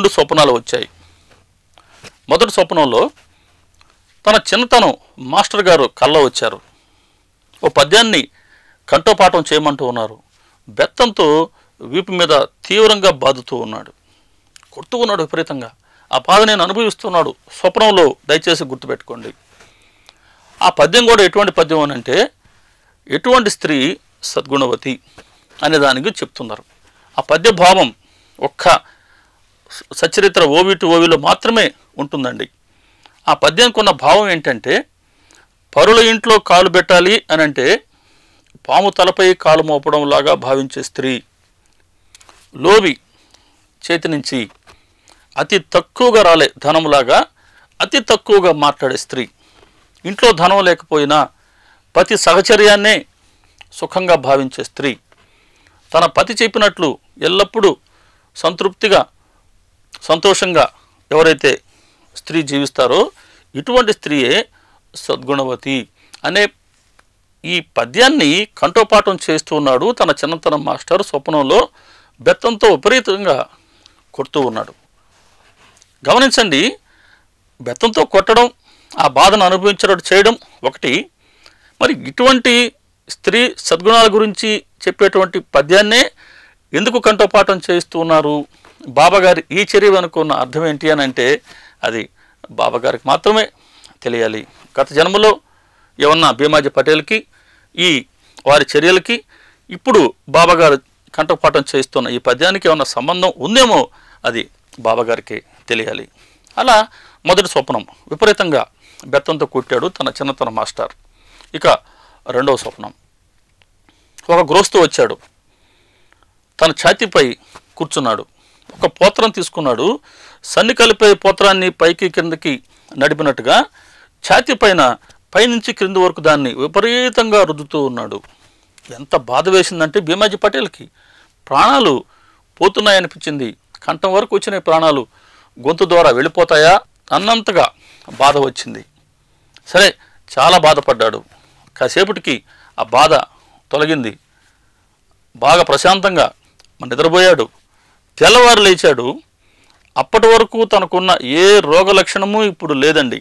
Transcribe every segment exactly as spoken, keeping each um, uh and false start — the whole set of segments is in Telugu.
రెండు స్వప్నాలు వచ్చాయి. మొదటి స్వప్నంలో తన చిన్నతనం మాస్టర్ గారు కళ్ళ వచ్చారు. ఓ పద్యాన్ని కంఠోపాఠం చేయమంటూ ఉన్నారు. బెత్తంతో వీపు మీద తీవ్రంగా బాదుతూ ఉన్నాడు, కొడుతూ ఉన్నాడు విపరీతంగా. ఆ బాధ నేను అనుభవిస్తున్నాడు స్వప్నంలో, దయచేసి గుర్తుపెట్టుకోండి. ఆ పద్యం కూడా ఎటువంటి పద్యం అని అంటే, ఎటువంటి స్త్రీ సద్గుణవతి అనే దానికి చెప్తున్నారు. ఆ పద్య భావం ఒక్క సచరిత్ర ఓవి టు ఓవిలో మాత్రమే ఉంటుందండి. ఆ పద్యానికి ఉన్న భావం ఏంటంటే, పరుల ఇంట్లో కాలు పెట్టాలి అని అంటే పాము తలపై కాలు మోపడం లాగా భావించే స్త్రీ, లోవి చేతి నుంచి అతి తక్కువగా రాలే ధనంలాగా అతి తక్కువగా మాట్లాడే స్త్రీ, ఇంట్లో ధనం లేకపోయినా పతి సహచర్యాన్నే సుఖంగా భావించే స్త్రీ, తన పతి చెప్పినట్లు ఎల్లప్పుడూ సంతృప్తిగా సంతోషంగా ఎవరైతే స్త్రీ జీవిస్తారో ఇటువంటి స్త్రీయే సద్గుణవతి అనే ఈ పద్యాన్ని కంఠోపాఠం చేస్తూ ఉన్నాడు తన చిన్నతనం మాస్టర్. స్వప్నంలో బెత్తంతో విపరీతంగా కొడుతూ ఉన్నాడు. గమనించండి, బెత్తంతో కొట్టడం, ఆ బాధను అనుభవించడం చేయడం ఒకటి. మరి ఇటువంటి స్త్రీ సద్గుణాల గురించి చెప్పేటువంటి పద్యాన్నే ఎందుకు కంఠోపాఠం చేస్తూ ఉన్నారు? బాబాగారి ఈ చర్య వెనుకున్న అర్థం ఏంటి అని అంటే, అది బాబాగారికి మాత్రమే తెలియాలి. గత జన్మలో ఏమన్నా భీమాజీ పటేల్కి ఈ వారి చర్యలకి ఇప్పుడు బాబాగారు కంఠపాఠం చేస్తున్న ఈ పద్యానికి ఏమన్నా సంబంధం ఉందేమో అది బాబాగారికి తెలియాలి. అలా మొదటి స్వప్నం, విపరీతంగా బెత్తంతో కొట్టాడు తన చిన్నతన మాస్టర్. ఇక రెండవ స్వప్నం, ఒక గృహస్థు వచ్చాడు, తన ఛాతీపై కూర్చున్నాడు, ఒక పోత్రం తీసుకున్నాడు, సన్ని కలిపే పోత్రాన్ని పైకి కిందకి నడిపినట్టుగా ఛాతీ పైన పైనుంచి క్రింది వరకు దాన్ని విపరీతంగా రుద్దుతూ ఉన్నాడు. ఎంత బాధ వేసిందంటే భీమాజీ పటేల్కి ప్రాణాలు పోతున్నాయనిపించింది. కంఠం వరకు వచ్చిన ప్రాణాలు గొంతు ద్వారా వెళ్ళిపోతాయా అన్నంతగా బాధ వచ్చింది. సరే, చాలా బాధపడ్డాడు. కాసేపటికి ఆ బాధ తొలగింది. బాగా ప్రశాంతంగా నిద్రపోయాడు. తెల్లవారు లేచాడు. అప్పటి వరకు తనకున్న ఏ రోగ లక్షణము ఇప్పుడు లేదండి.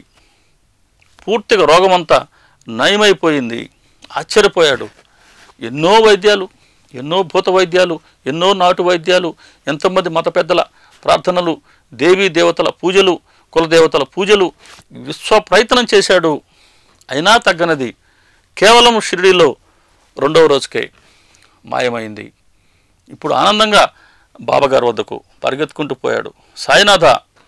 పూర్తిగా రోగమంతా నయమైపోయింది. ఆశ్చర్యపోయాడు. ఎన్నో వైద్యాలు, ఎన్నో భూత వైద్యాలు, ఎన్నో నాటు వైద్యాలు, ఎంతోమంది మత పెద్దల ప్రార్థనలు, దేవీ దేవతల పూజలు, కులదేవతల పూజలు, విశ్వ ప్రయత్నం చేశాడు. అయినా తగ్గనది కేవలం షిరిడీలో రెండవ రోజుకే మాయమైంది. ఇప్పుడు ఆనందంగా బాబాగారి వద్దకు పరిగెత్తుకుంటూ పోయాడు. సాయినాథ,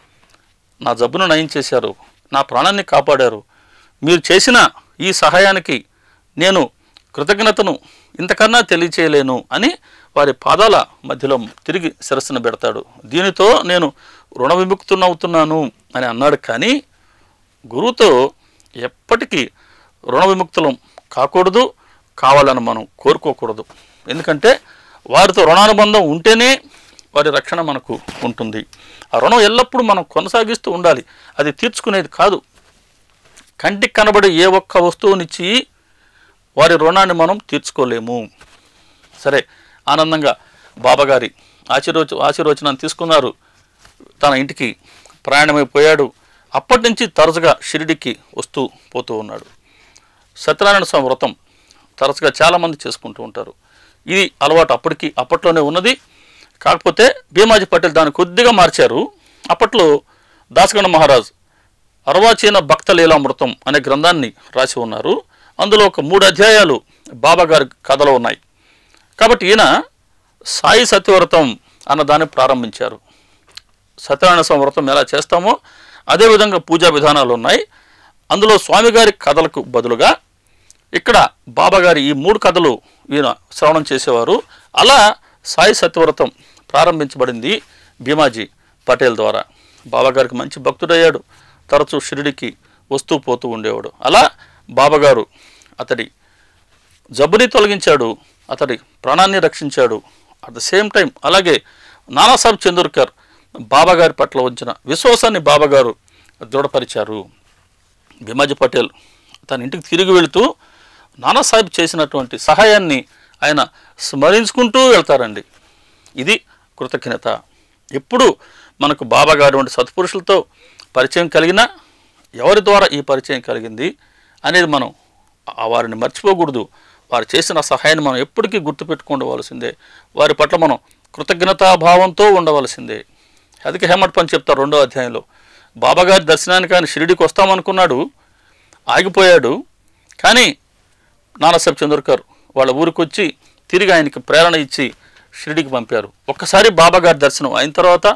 నా జబ్బును నయం చేశారు, నా ప్రాణాన్ని కాపాడారు. మీరు చేసిన ఈ సహాయానికి నేను కృతజ్ఞతను ఇంతకన్నా తెలియచేయలేను అని వారి పాదాల మధ్యలో తిరిగి శిరస్సును పెడతాడు. దీనితో నేను రుణ విముక్తునవుతున్నాను అని అన్నాడు. కానీ గురువుతో ఎప్పటికీ రుణ విముక్తులం కాకూడదు, కావాలని మనం కోరుకోకూడదు. ఎందుకంటే వారితో రుణానుబంధం ఉంటేనే వారి రక్షణ మనకు ఉంటుంది. ఆ రుణం ఎల్లప్పుడూ మనం కొనసాగిస్తూ ఉండాలి. అది తీర్చుకునేది కాదు. కంటికి కనబడే ఏ ఒక్క వస్తువునిచ్చి వారి రుణాన్ని మనం తీర్చుకోలేము. సరే, ఆనందంగా బాబాగారి ఆశీర్వచ ఆశీర్వచనాన్ని తీసుకున్నారు. తన ఇంటికి ప్రయాణమైపోయాడు. అప్పటి నుంచి తరచుగా షిరిడికి వస్తూ పోతూ ఉన్నాడు. సత్యనారాయణ స్వామి వ్రతం తరచుగా చాలామంది చేసుకుంటూ ఉంటారు. ఇది అలవాటు అప్పటికి అప్పట్లోనే ఉన్నది. కాకపోతే భీమాజీ పటేల్ దాన్ని కొద్దిగా మార్చారు. అప్పట్లో దాసగణ మహారాజ్ అర్వాచీన భక్త లీలామృతం అనే గ్రంథాన్ని రాసి ఉన్నారు. అందులో ఒక మూడు అధ్యాయాలు బాబాగారి కథలో ఉన్నాయి. కాబట్టి ఈయన సాయి సత్యవ్రతం అన్న దాన్ని ప్రారంభించారు. సత్యనారాయణ స్వామి వ్రతం ఎలా చేస్తామో అదేవిధంగా పూజా విధానాలు ఉన్నాయి. అందులో స్వామిగారి కథలకు బదులుగా ఇక్కడ బాబాగారి ఈ మూడు కథలు ఈయన శ్రవణం చేసేవారు. అలా సాయి సత్యవ్రతం ప్రారంభించబడింది భీమాజీ పటేల్ ద్వారా. బాబాగారికి మంచి భక్తుడయ్యాడు. తరచూ షిరిడికి వస్తూ పోతూ ఉండేవాడు. అలా బాబాగారు అతడి జబ్బుని తొలగించాడు, అతడి ప్రాణాన్ని రక్షించాడు. అట్ ద సేమ్ టైం అలాగే నానాసాహెబ్ చందోర్కర్ బాబాగారి పట్ల ఉంచిన విశ్వాసాన్ని బాబాగారు దృఢపరిచారు. భీమాజీ పటేల్ తన ఇంటికి తిరిగి వెళుతూ నానాసాహెబ్ చేసినటువంటి సహాయాన్ని ఆయన స్మరించుకుంటూ వెళ్తారండి. ఇది కృతజ్ఞత. ఎప్పుడు మనకు బాబా గారి వంటి సత్పురుషులతో పరిచయం కలిగినా ఎవరి ద్వారా ఈ పరిచయం కలిగింది అనేది మనం వారిని మర్చిపోకూడదు. వారు చేసిన సహాయాన్ని మనం ఎప్పటికీ గుర్తుపెట్టుకోవలసిందే. వారి పట్ల మనం కృతజ్ఞతాభావంతో ఉండవలసిందే. అందుకే హేమట్ పని చెప్తారు రెండో అధ్యాయంలో, బాబాగారి దర్శనానికి ఆయన షిరిడికి వస్తామనుకున్నాడు, ఆగిపోయాడు. కానీ నానాసాహెబ్ చంద్రకర్ వాళ్ళ ఊరికి వచ్చి తిరిగి ఆయనకి ప్రేరణ ఇచ్చి షిరిడికి పంపారు. ఒక్కసారి బాబాగారి దర్శనం అయిన తర్వాత,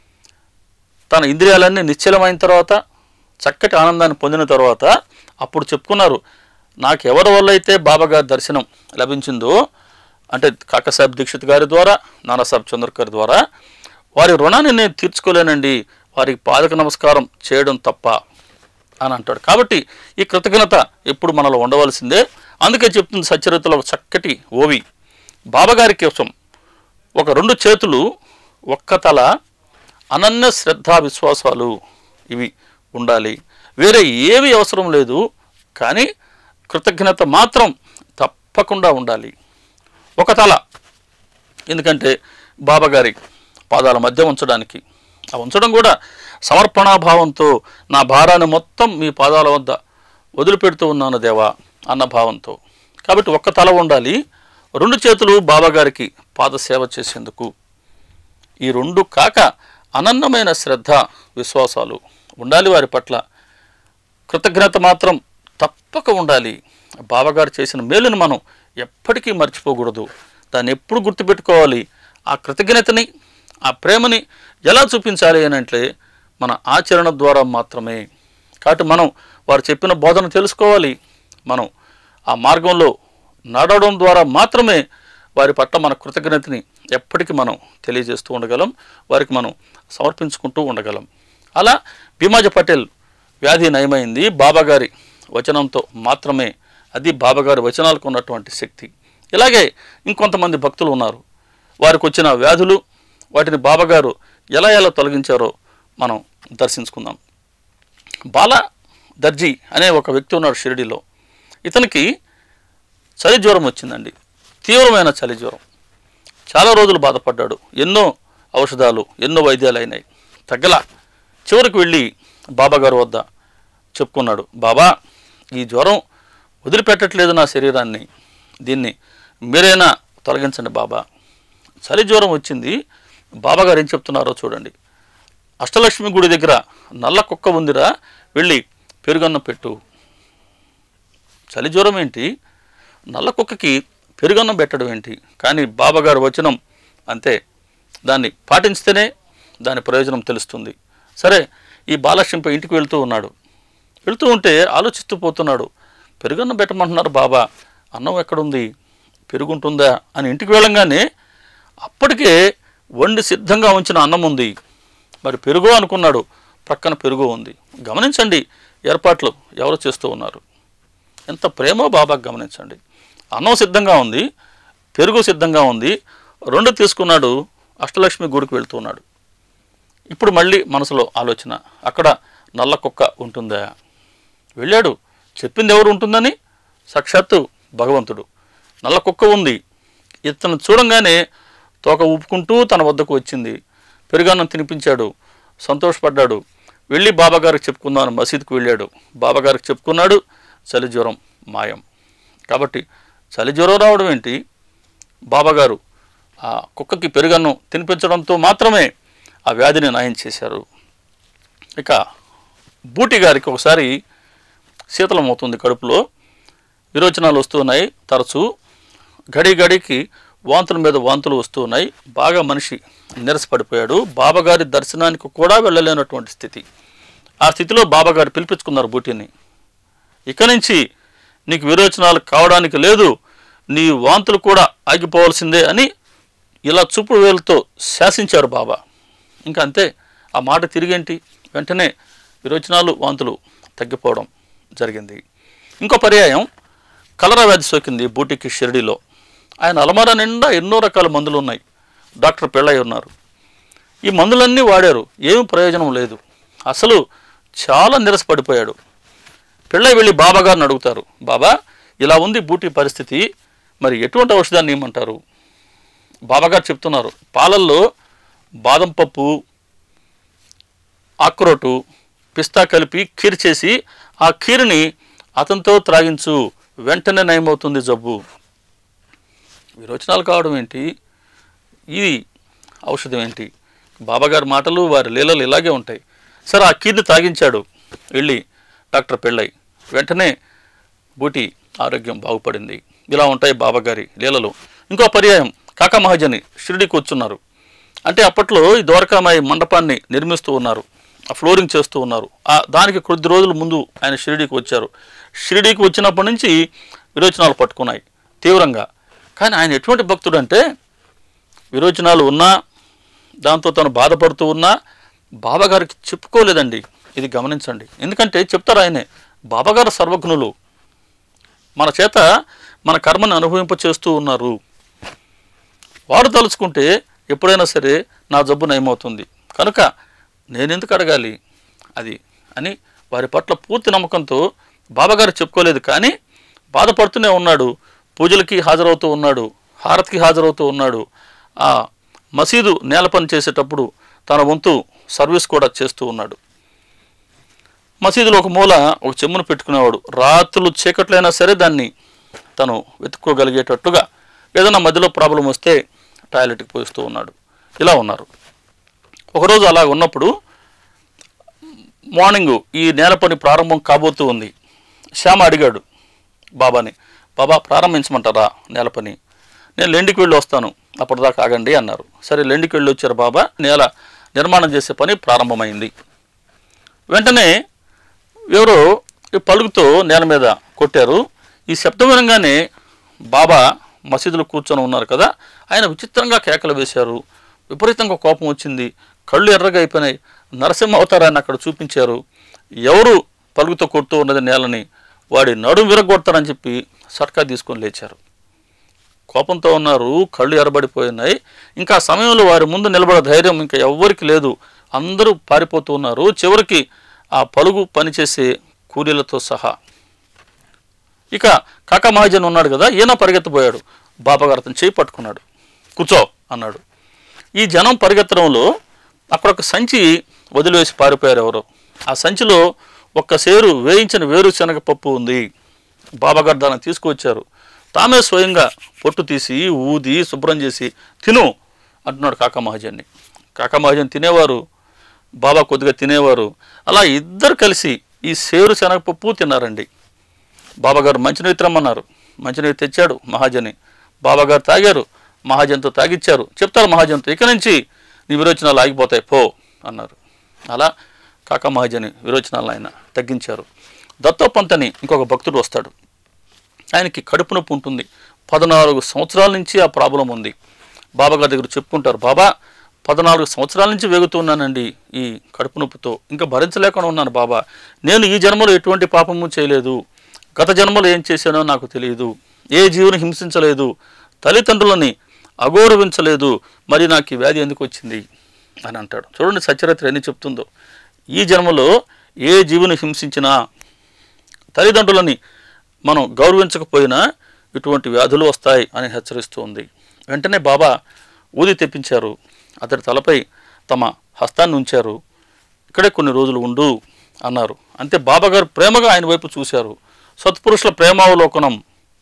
తన ఇంద్రియాలన్నీ నిశ్చలమైన తర్వాత, చక్కటి ఆనందాన్ని పొందిన తర్వాత అప్పుడు చెప్పుకున్నారు, నాకు ఎవరి వల్ల అయితే బాబాగారి దర్శనం లభించిందో, అంటే కాకాసాహెబ్ దీక్షిత్ గారి ద్వారా, నానాసాహెబ్ చంద్రకర్ ద్వారా, వారి రుణాన్ని నేను తీర్చుకోలేనండి, వారికి పాదక నమస్కారం చేయడం తప్ప అని అంటాడు. కాబట్టి ఈ కృతజ్ఞత ఎప్పుడు మనలో ఉండవలసిందే. అందుకే చెప్తుంది సచ్చరిత్రలో ఒక చక్కటి ఓవి, బాబాగారి కోసం ఒక రెండు చేతులు, ఒక్క తల, అనన్య శ్రద్ధా విశ్వాసాలు ఇవి ఉండాలి. వేరే ఏవి అవసరం లేదు, కానీ కృతజ్ఞత మాత్రం తప్పకుండా ఉండాలి. ఒక తల, ఎందుకంటే బాబాగారి పాదాల మధ్య ఉంచడానికి, ఆ ఉంచడం కూడా సమర్పణాభావంతో, నా భారాన్ని మొత్తం మీ పాదాల వద్ద వదిలిపెడుతూ ఉన్నాను దేవా అన్న భావంతో. కాబట్టి ఒక్క తల ఉండాలి, రెండు చేతులు బాబాగారికి పాదసేవ చేసేందుకు. ఈ రెండు కాక అనన్యమైన శ్రద్ధ విశ్వాసాలు ఉండాలి వారి పట్ల. కృతజ్ఞత మాత్రం తప్పక ఉండాలి. బాబాగారు చేసిన మేలును మనం ఎప్పటికీ మర్చిపోకూడదు, దాన్ని ఎప్పుడు గుర్తుపెట్టుకోవాలి. ఆ కృతజ్ఞతని, ఆ ప్రేమని ఎలా చూపించాలి అని అంటే మన ఆచరణ ద్వారా మాత్రమే. కాబట్టి మనం వారు చెప్పిన బోధన తెలుసుకోవాలి, మనం ఆ మార్గంలో నడవడం ద్వారా మాత్రమే వారి పట్ల మన కృతజ్ఞతని ఎప్పటికీ మనం తెలియజేస్తూ ఉండగలం, వారికి మనం సమర్పించుకుంటూ ఉండగలం. అలా భీమాజీ పటేల్ వ్యాధి నయమైంది బాబాగారి వచనంతో మాత్రమే. అది బాబాగారి వచనాలకు ఉన్నటువంటి శక్తి. ఇలాగే ఇంకొంతమంది భక్తులు ఉన్నారు, వారికి వచ్చిన వ్యాధులు, వాటిని బాబాగారు ఎలా ఎలా తొలగించారో మనం దర్శించుకుందాం. బాలా దర్జీ అనే ఒక వ్యక్తి ఉన్నాడు షిరిడిలో. ఇతనికి చలి జ్వరం వచ్చిందండి, తీవ్రమైన చలి జ్వరం. చాలా రోజులు బాధపడ్డాడు, ఎన్నో ఔషధాలు, ఎన్నో వైద్యాలు అయినాయి, తగ్గల. చివరికి వెళ్ళి బాబాగారు వద్ద చెప్పుకున్నాడు, బాబా ఈ జ్వరం వదిలిపెట్టట్లేదు నా శరీరాన్ని, దీన్ని మీరైనా తొలగించండి బాబా. చలి జ్వరం వచ్చింది. బాబాగారు ఏం చెప్తున్నారో చూడండి. అష్టలక్ష్మి గుడి దగ్గర నల్ల కుక్క ఉందిరా, వెళ్ళి పెరుగన్నం పెట్టు. చలి జ్వరం ఏంటి, నల్ల కుక్కకి పెరుగన్నం పెట్టడం ఏంటి? కానీ బాబాగారు వచనం అంతే, దాన్ని పాటించితేనే దాని ప్రయోజనం తెలుస్తుంది. సరే, ఈ బాలక్ష్మిపై ఇంటికి వెళ్తూ ఉన్నాడు. వెళ్తూ ఉంటే ఆలోచిస్తూ పోతున్నాడు, పెరుగన్నం పెట్టమంటున్నారు బాబా, అన్నం ఎక్కడుంది, పెరుగుంటుందా అని ఇంటికి వెళ్ళంగానే అప్పటికే వండి సిద్ధంగా ఉంచిన అన్నం ఉంది. మరి పెరుగు అనుకున్నాడు, ప్రక్కన పెరుగు ఉంది. గమనించండి ఏర్పాట్లు ఎవరు చేస్తూ ఉన్నారు, ఎంత ప్రేమో బాబాకు గమనించండి. అన్నం సిద్ధంగా ఉంది, పెరుగు సిద్ధంగా ఉంది, రెండు తీసుకున్నాడు, అష్టలక్ష్మి గుడికి వెళ్తున్నాడు. ఇప్పుడు మళ్ళీ మనసులో ఆలోచన, అక్కడ నల్ల కుక్క ఉంటుందా? వెళ్ళాడు, చెప్పింది ఎవరు ఉంటుందని? సాక్షాత్తు భగవంతుడు. నల్ల కుక్క ఉంది. ఇతను చూడంగానే తోక ఊపుకుంటూ తన వద్దకు వచ్చింది, పెరుగన్నం తినిపించాడు, సంతోషపడ్డాడు. వెళ్ళి బాబాగారికి చెప్పుకుందాను మసీదుకు వెళ్ళాడు. బాబాగారికి చెప్పుకున్నాడు, చలి జ్వరం మాయం. కాబట్టి చలి జ్వరం రావడం ఏంటి, బాబాగారు ఆ కుక్కకి పెరుగన్నం తినిపించడంతో మాత్రమే ఆ వ్యాధిని నయం చేశారు. ఇక బూటి గారికి ఒకసారి శీతలం అవుతుంది, కడుపులో విరోచనాలు వస్తున్నాయి, తరచూ గడి గడికి వాంతుల మీద వాంతులు వస్తూ ఉన్నాయి. బాగా మనిషి నీరసపడిపోయాడు. బాబాగారి దర్శనానికి కూడా వెళ్ళలేనటువంటి స్థితి. ఆ స్థితిలో బాబాగారు పిలిపించుకున్నారు బూటిని. ఇక నుంచి నీకు విరోచనాలు కావడానికి లేదు, నీ వాంతులు కూడా ఆగిపోవాల్సిందే అని ఇలా చూపుడు వేలుతో శాసించారు బాబా. ఇంకా అంతే, ఆ మాట తిరిగేంటి, వెంటనే విరోచనాలు వాంతులు తగ్గిపోవడం జరిగింది. ఇంకో పర్యాయం కలరా వ్యాధి సోకింది బూటికి షిరిడిలో. ఆయన అలమారా నిండా ఎన్నో రకాల మందులు ఉన్నాయి, డాక్టర్ పెళ్ళయ్య ఉన్నారు. ఈ మందులన్నీ వాడారు, ఏమీ ప్రయోజనం లేదు. అసలు చాలా నిరసపడిపోయాడు. పెళ్ళయ్య వెళ్ళి బాబాగారిని అడుగుతారు, బాబా ఇలా ఉంది బూటి పరిస్థితి, మరి ఎటువంటి ఔషధాన్ని ఇవ్వమంటారు? బాబాగారు చెప్తున్నారు, పాలల్లో బాదం పప్పు, అక్రోటు, పిస్తా కలిపి ఖీర్ చేసి ఆ ఖీర్ని అతనితో త్రాగించు, వెంటనే నయమవుతుంది జబ్బు. విరోచనాలు కావడం ఏంటి, ఇది ఔషధం ఏంటి? బాబాగారి మాటలు వారి లీలలు ఇలాగే ఉంటాయి. సరే, ఆ ఖీర్ని తాగించాడు వెళ్ళి డాక్టర్ పెళ్ళై, వెంటనే బూటి ఆరోగ్యం బాగుపడింది. ఇలా ఉంటాయి బాబాగారి లీలలు. ఇంకో పర్యాయం కాకా మహాజని షిరిడీకి వచ్చున్నారు. అంటే అప్పట్లో ఈ ద్వారకామాయి మండపాన్ని నిర్మిస్తూ ఉన్నారు, ఆ ఫ్లోరింగ్ చేస్తూ ఉన్నారు. ఆ దానికి కొద్ది రోజుల ముందు ఆయన షిరిడీకి వచ్చారు. షిరిడీకి వచ్చినప్పటి నుంచి విరోచనాలు పట్టుకున్నాయి తీవ్రంగా. కానీ ఆయన ఎటువంటి భక్తుడు అంటే, విరోచనాలు ఉన్నా, దాంతో తను బాధపడుతూ ఉన్నా బాబాగారికి చెప్పుకోలేదండి. ఇది గమనించండి. ఎందుకంటే చెప్తారు ఆయనే, బాబాగారు సర్వజ్ఞులు, మన చేత మన కర్మను అనుభవింప చేస్తూ ఉన్నారు. వారు తలుచుకుంటే ఎప్పుడైనా సరే నా జబ్బు నయమవుతుంది, కనుక నేనెందుకు అడగాలి అది అని వారి పట్ల పూర్తి నమ్మకంతో బాబాగారు చెప్పుకోలేదు. కానీ బాధపడుతూనే ఉన్నాడు, పూజలకి హాజరవుతూ ఉన్నాడు, హారతికి హాజరవుతూ ఉన్నాడు. ఆ మసీదు నేల పని చేసేటప్పుడు తన వంతు సర్వీస్ కూడా చేస్తూ ఉన్నాడు. మసీదులో ఒక మూల ఒక చెమ్మును పెట్టుకునేవాడు. రాత్రులు చీకట్లైనా సరే దాన్ని తను వెతుక్కోగలిగేటట్టుగా, ఏదైనా మధ్యలో ప్రాబ్లం వస్తే టాయిలెట్కి పోస్తూ ఉన్నాడు. ఇలా ఉన్నారు. ఒకరోజు అలా ఉన్నప్పుడు మార్నింగు ఈ నేల పని ప్రారంభం కాబోతూ ఉంది. శ్యామ అడిగాడు బాబాని, బాబా ప్రారంభించమంటారా నేల పని? నేను లెండికి వెళ్ళి వస్తాను, అప్పటిదాకా ఆగండి అన్నారు. సరే, లెండికి వెళ్ళి వచ్చారు బాబా. నేల నిర్మాణం చేసే పని ప్రారంభమైంది. వెంటనే ఎవరో ఈ పలుగుతో నేల మీద కొట్టారు. ఈ శబ్దం వినగానే బాబా మసీదులో కూర్చొని ఉన్నారు కదా, ఆయన విచిత్రంగా కేకలు వేశారు. విపరీతంగా కోపం వచ్చింది, కళ్ళు ఎర్రగా అయిపోయినాయి. నరసింహ అవతారాన్ని అక్కడ చూపించారు. ఎవరు పలుగుతో కొడుతూ ఉన్నది నేలని, వాడి నడుము విరగొడతారని చెప్పి సట్కా తీసుకొని లేచారు. కోపంతో ఉన్నారు, కళ్ళు ఎర్రబడిపోయినాయి. ఇంకా సమయంలో వారి ముందు నిలబడే ధైర్యం ఇంకా ఎవ్వరికి లేదు. అందరూ పారిపోతూ ఉన్నారు. చివరికి ఆ పలుగు పనిచేసే కూలీలతో సహా. ఇక కాకా మహాజన్ ఉన్నాడు కదా, ఈయన పరిగెత్తబోయాడు. బాబాగారు అతను చేయి పట్టుకున్నాడు. కూర్చో అన్నాడు. ఈ జనం పరిగెత్తడంలో అక్కడ ఒక సంచి వదిలివేసి పారిపోయారు ఎవరో. ఆ సంచిలో ఒక్క సేరు వేయించిన వేరుశనగ పప్పు ఉంది. బాబాగారు దాన్ని తీసుకువచ్చారు. తామే స్వయంగా పొట్టు తీసి ఊది శుభ్రం చేసి తిను అంటున్నాడు కాకా మహాజన్ని. కాకా మహాజన్ తినేవారు, బాబా కొద్దిగా తినేవారు. అలా ఇద్దరు కలిసి ఈ సేరు శనగపప్పు తిన్నారండి. బాబాగారు మంచినీరు తెమ్మన్నారు, మంచినీరు తెచ్చాడు మహాజని. బాబాగారు తాగారు, మహాజన్తో తాగిచ్చారు. చెప్తారు మహాజన్తో, ఇక నుంచి నీ విరోచనాలు ఆగిపోతాయి పో అన్నారు. అలా కాకా మహాజని విరోచనాలను ఆయన తగ్గించారు. దత్తోపంతని ఇంకొక భక్తుడు వస్తాడు. ఆయనకి కడుపు నొప్పి ఉంటుంది. పద్నాలుగు సంవత్సరాల నుంచి ఆ ప్రాబ్లం ఉంది. బాబాగారి దగ్గర చెప్పుకుంటారు, బాబా పద్నాలుగు సంవత్సరాల నుంచి వేగుతున్నానండి ఈ కడుపు నొప్పితో, ఇంకా భరించలేకుండా ఉన్నాను బాబా. నేను ఈ జన్మలో ఎటువంటి పాపము చేయలేదు, గత జన్మలో ఏం చేశానో నాకు తెలియదు, ఏ జీవుని హింసించలేదు, తల్లిదండ్రులని అగౌరవించలేదు, మరి నాకు ఈ వ్యాధి ఎందుకు వచ్చింది అని అంటాడు. చూడండి సచరిత్ర ఎన్ని చెప్తుందో. ఈ జన్మలో ఏ జీవుని హింసించినా, తల్లిదండ్రులని మనం గౌరవించకపోయినా ఇటువంటి వ్యాధులు వస్తాయి అని హెచ్చరిస్తూ ఉంది. వెంటనే బాబా ఊది తెప్పించారు. అతడి తలపై తమ హస్తాన్ని ఉంచారు. ఇక్కడే కొన్ని రోజులు ఉండు అన్నారు. అంతే, బాబాగారు ప్రేమగా ఆయన వైపు చూశారు. సత్పురుషుల ప్రేమావలోకనం,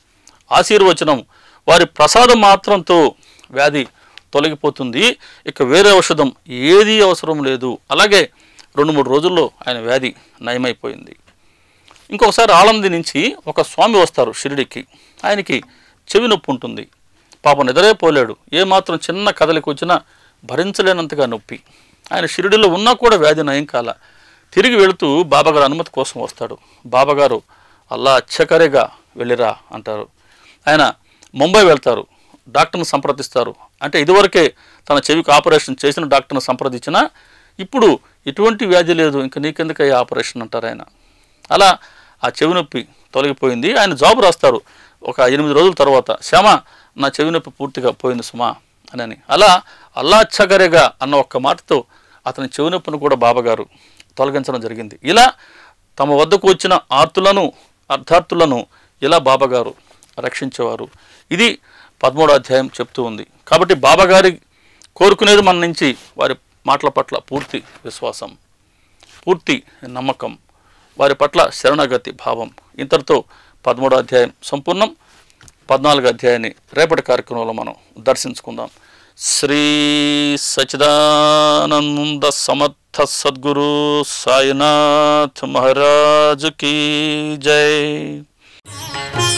ఆశీర్వచనం, వారి ప్రసాదం మాత్రంతో వ్యాధి తొలగిపోతుంది, ఇక వేరే ఔషధం ఏదీ అవసరం లేదు. అలాగే రెండు మూడు రోజుల్లో ఆయన వ్యాధి నయమైపోయింది. ఇంకొకసారి ఆలంది నుంచి ఒక స్వామి వస్తారు షిరిడికి. ఆయనకి చెవి నొప్పి ఉంటుంది. పాపం నిద్రే పోలేడు. ఏమాత్రం చిన్న కదలికి వచ్చినా భరించలేనంతగా నొప్పి. ఆయన షిరిడిలో ఉన్నా కూడా వ్యాధి నయం కాల. తిరిగి వెళుతూ బాబాగారు అనుమతి కోసం వస్తాడు. బాబాగారు అల్లా అచ్చకరేగా వెళ్ళిరా అంటారు. ఆయన ముంబై వెళ్తారు, డాక్టర్ని సంప్రదిస్తారు. అంటే ఇదివరకే తన చెవికి ఆపరేషన్ చేసిన డాక్టర్ని సంప్రదించినా ఇప్పుడు ఎటువంటి వ్యాధి లేదు, ఇంకా నీకెందుకు అయ్యే ఆపరేషన్ అంటారు ఆయన. అలా ఆ చెవి నొప్పి తొలగిపోయింది. ఆయన జాబ్ రాస్తారు. ఒక ఎనిమిది రోజుల తర్వాత, శ్యామ నా చెవి నొప్పి పూర్తిగా పోయింది సుమా అని. అలా అల్లా అచ్చగరేగా అన్న ఒక్క మాటతో అతని చెవి నొప్పిని కూడా బాబాగారు తొలగించడం జరిగింది. ఇలా తమ వద్దకు వచ్చిన ఆర్తులను అర్థార్థులను ఇలా బాబాగారు రక్షించేవారు. ఇది పదమూడో అధ్యాయం చెప్తూ ఉంది. కాబట్టి బాబాగారి కోరుకునేది మన నుంచి వారి మాటల పట్ల పూర్తి విశ్వాసం, పూర్తి నమ్మకం, వారి పట్ల శరణాగతి భావం. ఇంతటితో పదమూడో అధ్యాయం సంపూర్ణం. పద్నాలుగో అధ్యాయాన్ని రేపటి కార్యక్రమంలో మనం దర్శించుకుందాం. శ్రీ సచ్చిదానంద సమర్థ సద్గురు సాయినాథ్ మహారాజ్ కీ జై.